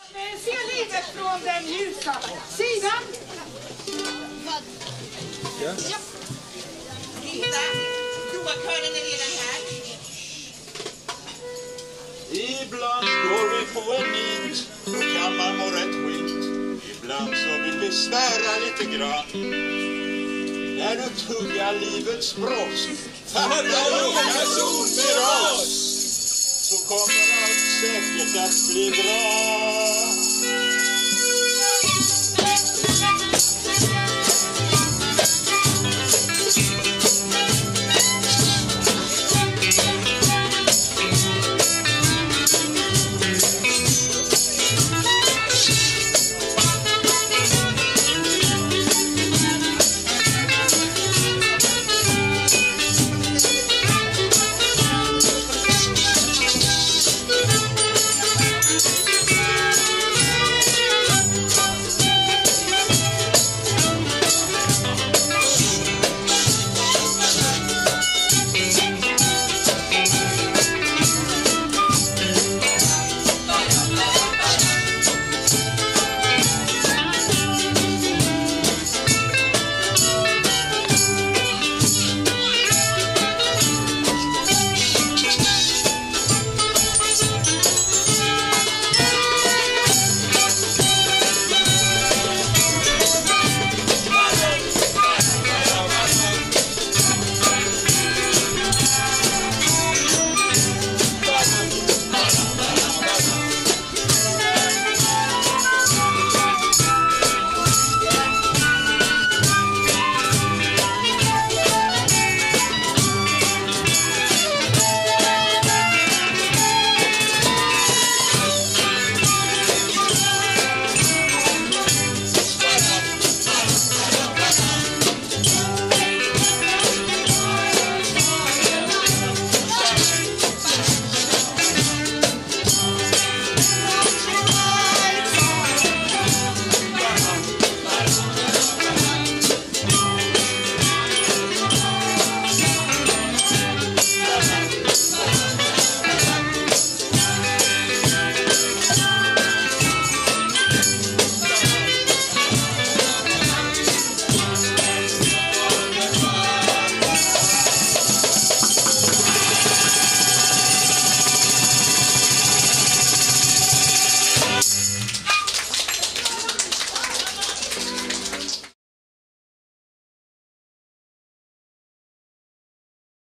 Se livet från den ljusa sidan. Ja. Titta, toakörnen är redan här. Ibland går vi på en nit och kammar mår rätt skit. Ibland så vill vi svära lite grann. När du tuggar livets brosk, fattar långa sol med oss, så kommer allt säkert att bli bra.